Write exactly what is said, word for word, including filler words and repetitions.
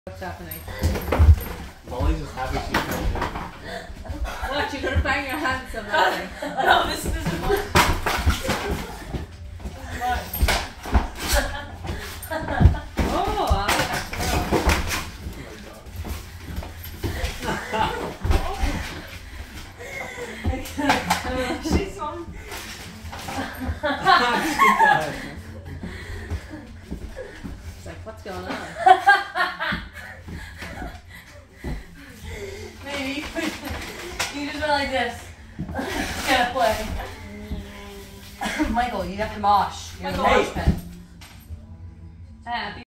What's happening? Molly's just happy she's coming in. What? You're gonna bang your hand somewhere? No, this, this is mine. Oh, I She's on. It's like, what's going on? Maybe you could. You just went like this. Can't play. Michael, you have to mosh. You're the Michael. mosh pit. Happy.